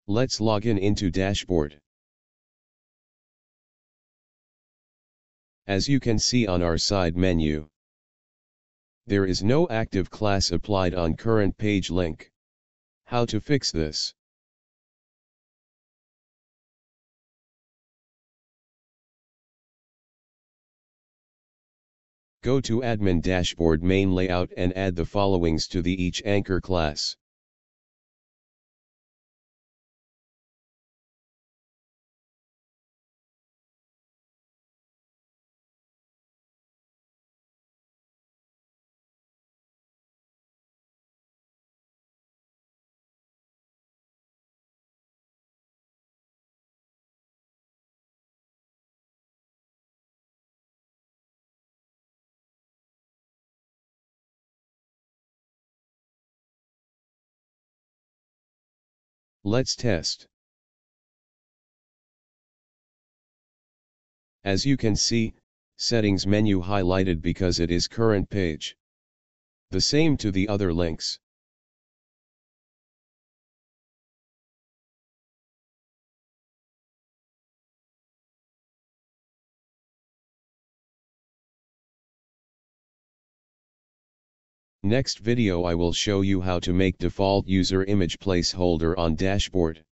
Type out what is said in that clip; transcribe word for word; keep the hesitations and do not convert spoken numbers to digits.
Let's log in into dashboard. As you can see on our side menu, there is no active class applied on current page link. How to fix this? Go to Admin Dashboard Main Layout and add the followings to the each anchor class. Let's test. As you can see, settings menu highlighted because it is current page. The same to the other links. Next video I will show you how to make default user image placeholder on dashboard.